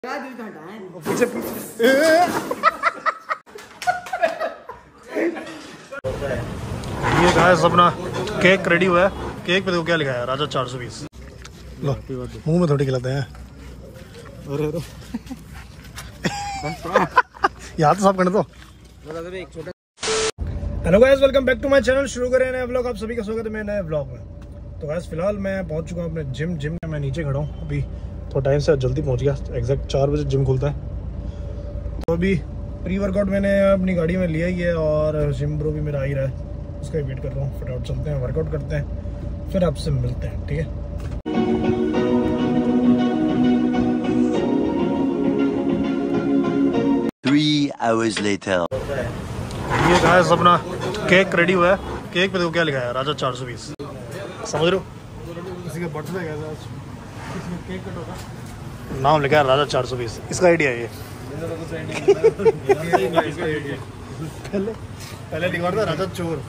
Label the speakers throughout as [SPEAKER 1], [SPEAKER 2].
[SPEAKER 1] पीछे पीछे ये गाइस अपना केक रेडी हुआ है। केक पे देखो क्या लिखा है, राजा 420। लो मुंह में थोड़ी खिलाते हैं। अरे याद तो साफ करने दो। Hello guys, welcome back to my channel. शुरू करें नया व्लॉग। आप सभी का स्वागत है मेरे नए व्लॉग में। तो गाइस फिलहाल मैं पहुंच चुका हूं अपने जिम में। मैं नीचे खड़ा हूं अभी, थोड़ा टाइम से जल्दी पहुंच गया। एग्जैक्ट 4 बजे जिम खुलता है। तो अभी प्री वर्कआउट मैंने अपनी गाड़ी में लिया ही है और जिम ब्रो भी मेरा आ ही रहा है, उसका वेट कर रहा हूँ। फटाफट चलते हैं, वर्कआउट करते हैं, फिर आपसे मिलते हैं, ठीक है।
[SPEAKER 2] 3 hours later.
[SPEAKER 1] ये गाइस अपना केक रेडी हुआ है। केक पे देखो क्या लिखा है, राजा 420। समझ रहे हो, किसी का बर्थडे है आज, किसी का केक कट होगा, नाम लिखा है राजा 420। इसका आइडिया है ये। पहले लिखा था राजा चोर।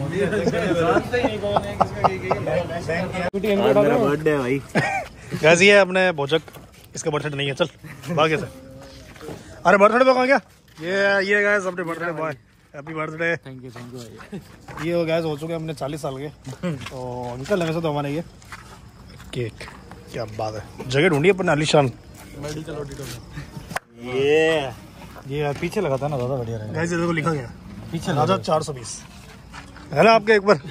[SPEAKER 3] बर्थडे भाई
[SPEAKER 1] गाइस ये है अपने भोजक, इसका बर्थडे नहीं है। चल भाग्य से। अरे बर्थडे बॉय क्या ये गाइस अपने birthday boy, happy birthday.
[SPEAKER 3] Thank you भाई।
[SPEAKER 1] ये गाइस हो चुके हैं अपने 40 साल के। तो अंकल है वैसे तो हमारे। ये केक क्या बात है। जगह ढूंढी अपने आलीशान
[SPEAKER 3] मेडिकल ऑडिटोरियम।
[SPEAKER 1] ये पीछे लगा था ना, ज्यादा बढ़िया रहेगा। गाइस ये देखो लिखा गया
[SPEAKER 3] पीछे
[SPEAKER 1] राजा 420 है ना आपके। एक बार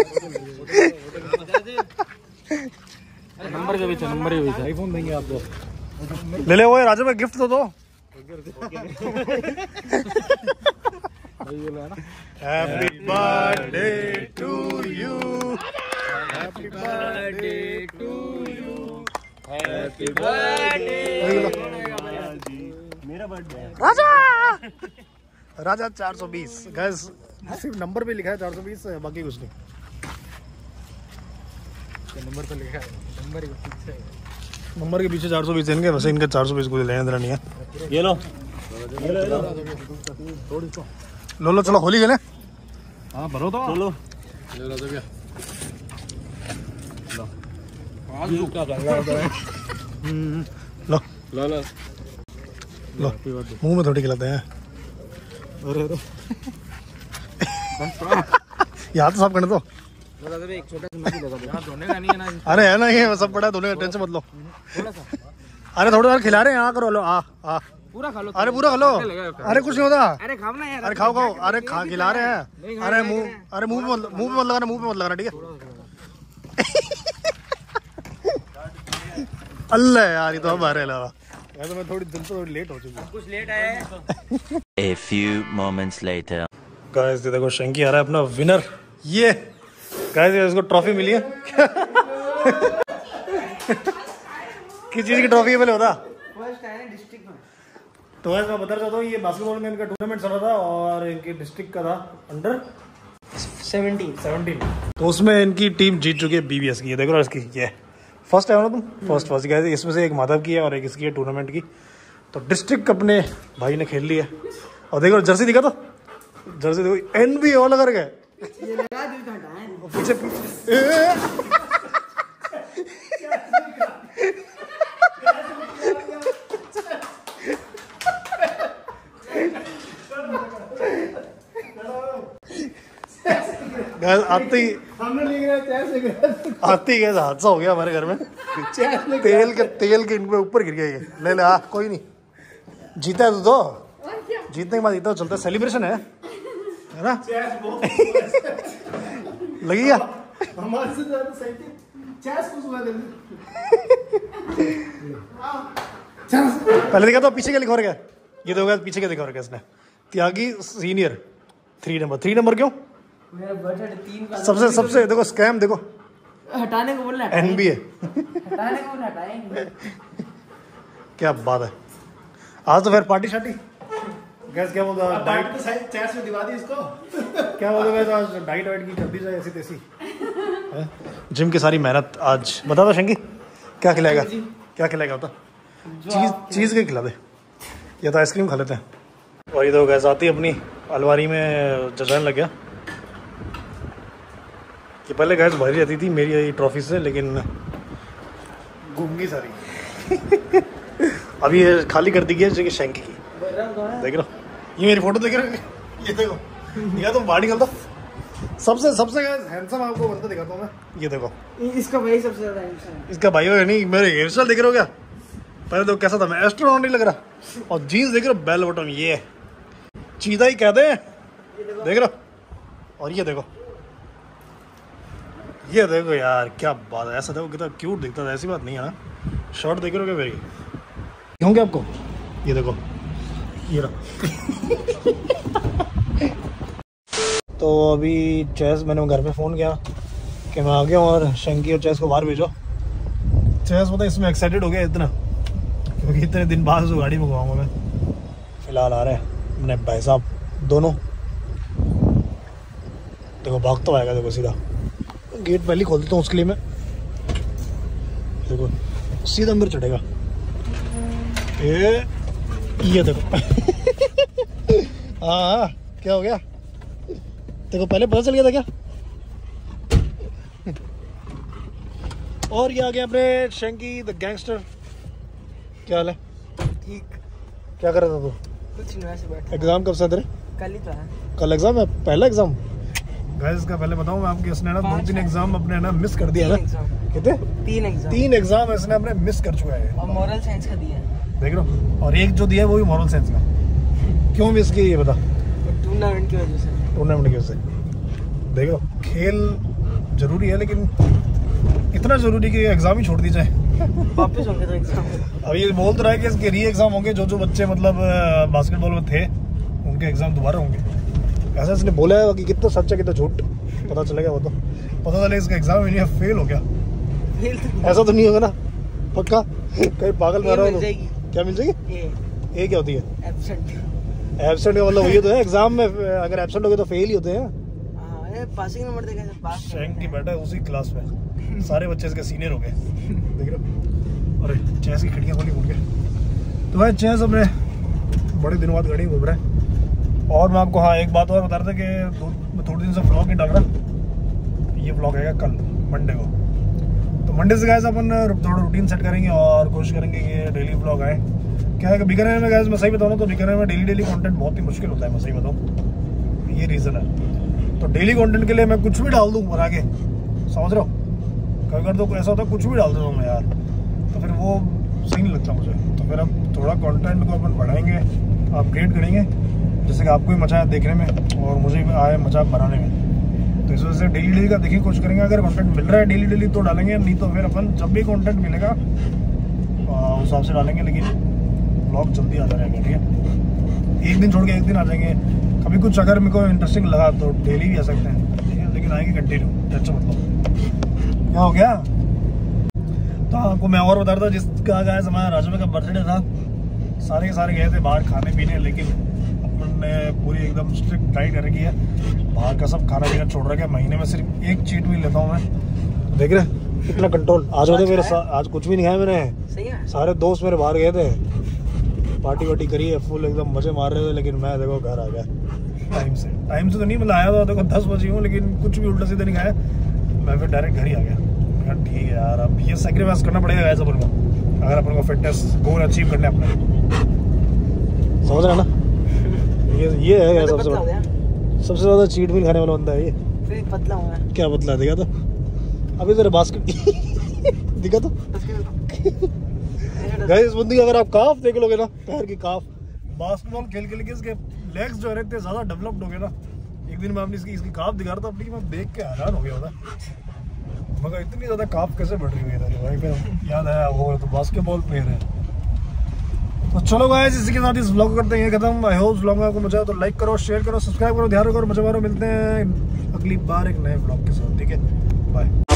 [SPEAKER 3] नंबर के पीछे आईफोन देंगे आपको।
[SPEAKER 1] ले ले वो राजा में गिफ्ट तो दो। Happy birthday to you, happy birthday to you, happy birthday.
[SPEAKER 3] मेरा बर्थडे
[SPEAKER 1] राजा 420। गाइस सिर्फ नंबर पे लिखा है 420, बाकी कुछ नहीं।
[SPEAKER 3] नंबर पे लिखा है,
[SPEAKER 1] नंबर के पीछे 420 इनके, वैसे इनके 420 को लेना देना नहीं है।
[SPEAKER 3] ये लो
[SPEAKER 1] लो चलो होली खेले।
[SPEAKER 3] हाँ भरो तो चलो।
[SPEAKER 1] लो लो मुंह में थोड़ी खिलाते हैं।
[SPEAKER 3] अरे
[SPEAKER 1] याद तो साफ करने दो।
[SPEAKER 3] एक छोटा धोने का नहीं है ना।
[SPEAKER 1] अरे है ना, ये सब पड़ा है, धोने का टेंशन मत लो।
[SPEAKER 3] थोड़ा सा
[SPEAKER 1] अरे थोड़ा खिला रहे हैं, यहाँ करो। लो आ
[SPEAKER 3] पूरा खा लो।
[SPEAKER 1] अरे पूरा खा लो। अरे कुछ नहीं होता।
[SPEAKER 3] अरे खाओ ना यार।
[SPEAKER 1] अरे खाओ। अरे खिला रहे हैं। अरे मुंह पे मत लगाना, मुंह पे मत लगाना, ठीक है। अल्लाह यार, ये तो अब आ रहे लगा। तो मैं थोड़ी दिन से थोड़ी लेट हो चुकी हूँ।
[SPEAKER 3] कुछ लेट आया।
[SPEAKER 2] A few moments later.
[SPEAKER 1] Guys देखो शंकी आ रहा है अपना विनर। ये गाइस इसको ट्रॉफी मिली है। किस चीज की ट्रॉफी है पहले होता?
[SPEAKER 3] फर्स्ट आया डिस्ट्रिक्ट में।
[SPEAKER 1] तो मैं बताना चाहता हूँ, ये बास्केटबॉल में इनका टूर्नामेंट चल रहा था और इनकी डिस्ट्रिक्ट का था अंडर 17। तो उसमें इनकी टीम जीत चुकी है बीबीएस की। ये देखो इसकी, ये फर्स्ट है ना तुम। फर्स्ट गाइस इसमें से एक माधव की है और एक इसकी है टूर्नामेंट की। तो डिस्ट्रिक्ट अपने भाई ने खेल ली है। और देखो जर्सी दिखा, तो जर्सी देखो एनबी ऑल कर गए पीछे पीछे। आते ही हादसा हो गया हमारे घर में। तेल के इनके ऊपर गिर गया ये। ले ले कोई नहीं, जीता है तो जीतने के बाद जीता चलता है। सेलिब्रेशन है ना। लगी क्या? पहले देखा तो पीछे क्या लिखा रखा है। ये तो पीछे क्या दिखा रखा है इसने, त्यागी सीनियर 3 नंबर क्यों?
[SPEAKER 3] मेरा बजट 3 का
[SPEAKER 1] सबसे देखो स्कैम देखो,
[SPEAKER 3] हटाने को बोलना
[SPEAKER 1] एनबीए
[SPEAKER 3] हटाने को बोलना हटाएंगे।
[SPEAKER 1] क्या बात है। आज तो फिर पार्टी शार्टी। गैस क्या बोलता है, डाइट
[SPEAKER 3] चैट्स में दिवा दी इसको।
[SPEAKER 1] क्या बोलते हैं, आज डाइट वाइट की कर दी जाए ऐसी तैसी। जिम की सारी मेहनत आज बता दो। शंकी क्या खिलाएगा, क्या खिलाएगा बता। चीज़ के खिला दे, या तो आइसक्रीम खा लेते हैं। और ये तो गैस आती अपनी अलमारी में जजाने लग गया। कि पहले गैस भरी रहती थी मेरी ट्रॉफी से, लेकिन घूम गई सारी। अभी ये खाली कर दी गई है शैंकी की, देख रहे हो? ये मेरी फोटो देख रहे हो? ये देखो, ये तो बाहर निकलता सबसे हैंडसम आपको बंदा दिखाता हूँ मैं। ये देखो,
[SPEAKER 3] इसका भाई सबसे ज्यादा हैंडसम है।
[SPEAKER 1] इसका भाई हो नहीं, मेरे हेयर स्टाइल देख रहे हो क्या? पहले तो कैसा था, मैं एस्ट्रोनॉट नहीं लग रहा। और जीन्स देख रहे हो, बेल बॉटम, ये है चीता ही कहते हैं, देख रहे हो? और ये देखो यार, क्या बात है, ऐसा देखो कितना क्यूट दिखता था, ऐसी बात नहीं है ना। शर्ट देख रहे हो क्या मेरी, होंगे आपको? ये देखो, ये रहा। तो अभी चेस, मैंने घर पे फ़ोन किया कि मैं आ गया हूँ और शंकी और चेस को बाहर भेजो। चेस पता इसमें एक्साइटेड हो गया इतना, क्योंकि इतने दिन बाद जो गाड़ी मंगवाऊँगा मैं। फ़िलहाल आ रहा है अपने भाई साहब दोनों, देखो भागता आएगा, देखो सीधा गेट पहले खोल देता हूँ उसके लिए मैं, देखो सीधा अंदर चढ़ेगा। ये देखो। हाँ क्या हो गया, देखो पहले पता चल गया था क्या? और ये आ गया अपने शंकी द गैंगस्टर। क्या हाल है?
[SPEAKER 3] ठीक।
[SPEAKER 1] क्या कर रहा था तू?
[SPEAKER 3] कुछ नहीं, वैसे बैठा।
[SPEAKER 1] एग्जाम कब से तेरे?
[SPEAKER 3] कल ही तो है।
[SPEAKER 1] कल एग्जाम है, पहला एग्जाम। गाइस का पहले बताऊं मैं आपके, इसने ना 2-3 एग्जाम अपने ना मिस कर दिया ना। कितने? 3 एग्जाम इसने अपने मिस कर चुका है।
[SPEAKER 3] और मॉरल साइंस का दिया है, देख
[SPEAKER 1] रहे हो? और एक जो दिया है वो भी मॉरल साइंस का। क्यों मिस किया ये बता?
[SPEAKER 3] टूर्नामेंट की वजह से। टूर्नामेंट
[SPEAKER 1] की वजह से। देखो खेल जरूरी है, लेकिन इतना जरूरी कि एग्जाम ही छोड़ दी जाए।
[SPEAKER 3] वापस होंगे तो एग्जाम। अब
[SPEAKER 1] ये बोल तो रहा है कि इसके री एग्जाम होंगे, जो बच्चे मतलब बास्केटबॉल में थे उनके एग्जाम दोबारा होंगे, ऐसा इसने बोला है। कि कितना सच है कितना झूठ पता चलेगा, वो तो पता चले इसका एग्जाम ही नहीं फेल हो गया। ऐसा तो नहीं होगा ना पक्का? कहीं पागल मारा हो? क्या मिल जाएगी? ए क्या होती है? एब्सेंट का मतलब वही तो है, एग्जाम में अगर एब्सेंट हो गए तो फेल ही होते हैं।
[SPEAKER 3] पासिंग नंबर देगा सब पास।
[SPEAKER 1] शैंकी बैठा है उसी क्लास में, सारे बच्चे इसके सीनियर हो गए, देख रहे हो? अरे चेस की खिड़कियां खोली बोल के, तो भाई चेस अपने बड़े दिनों बाद गाड़ी घूम रहा है। और मैं आपको हाँ एक बात और बता रहा था कि थोड़े दिन से व्लॉग नहीं डाल रहा। ये व्लॉग आएगा कल मंडे को, तो मंडे से गाइस अपन थोड़ा रूटीन सेट करेंगे और कोशिश करेंगे कि डेली व्लॉग आए। क्या है कि बीकानेर में गाइस मैं सही बताऊँ तो बीकानेर में डेली कंटेंट बहुत ही मुश्किल होता है, मैं सही बताऊँ, ये रीज़न है। तो डेली कंटेंट के लिए मैं कुछ भी डाल दूँ बना के, समझ रहे हो? कभी कर दो ऐसा होता है कुछ भी डाल देता हूँ मैं यार, तो फिर वो सही नहीं लगता मुझे। तो फिर अब थोड़ा कंटेंट को अपन बढ़ाएंगे, अपग्रेड करेंगे, जैसे कि आपको भी मजा आए देखने में और मुझे भी आए मजा बनाने में। तो इस वजह से डेली का देखिए कोशिश करेंगे, अगर कंटेंट मिल रहा है डेली तो डालेंगे, नहीं तो फिर अपन जब भी कंटेंट मिलेगा उस हिसाब से डालेंगे। लेकिन ब्लॉग जल्दी आ जाएगा, ठीक है? एक दिन छोड़ के एक दिन आ जाएंगे। कभी कुछ अगर मेरे को इंटरेस्टिंग लगा तो डेली भी आ सकते हैं, ठीक है? लेकिन आएंगे कंटिन्यू। अच्छा मतलब क्या हो गया? तो आपको मैं और बता रहा था, जिसका गाइस हमारा राजू का बर्थडे था, सारे के सारे गए थे बाहर खाने पीने, लेकिन अपन ने पूरी एकदम स्ट्रिक्ट डाइट कर रखी है, बाहर का सब खाना पीना छोड़ रखा है। महीने में सिर्फ एक चीट मील लेता हूँ मैं, देख रहे कितना कंट्रोल। आज होते मेरे आज कुछ भी नहीं खाया मैंने।
[SPEAKER 3] सही है।
[SPEAKER 1] सारे दोस्त मेरे बाहर गए थे, पार्टी वार्टी करी है फुल, एकदम मजे मार रहे थे, लेकिन मैं देखो घर आ गया टाइम से तो नहीं, मतलब आया था देखो 10 बजे हूँ, लेकिन कुछ भी उल्टा सीधा नहीं खाया, मैं फिर डायरेक्ट घर ही आ गया। ठीक है यार, अब ये सैक्रिफाइस करना पड़ेगा गाइस अपन को, अगर अपन को फिटनेस गोल अचीव करने अपने, समझ रहे ना? ये है सबसे ज्यादा चीट मील खाने वाला बंदा है ये।
[SPEAKER 3] फिर पतला हूं मैं।
[SPEAKER 1] क्या पतला दिखा तो अभी तेरे बास्केट दिखा तो गाइस बंदी, अगर आप काफ देख लोगे ना, पैर की काफ, बास्केटबॉल खेल के लेके इसके लेग्स जो है इतने ज्यादा डेवलप्ड हो गए ना। एक दिन मैं अपनी इसकी काफ दिखा रहा था अपनी, मैं देख के हैरान हो गया था, मगर इतनी ज्यादा काफ कैसे बढ़ रही हुई है भाई। फिर याद आया वो तो बास्केटबॉल प्लेयर है। तो चलो गाइस, इसी के साथ इस व्लॉग को करते हैं खत्म। आई होप व्लॉग में आपको मजा आया तो लाइक करो, शेयर करो, सब्सक्राइब करो, ध्यान रखो और मजा मारो। मिलते हैं अगली बार एक नए व्लॉग के साथ, ठीक है? बाय।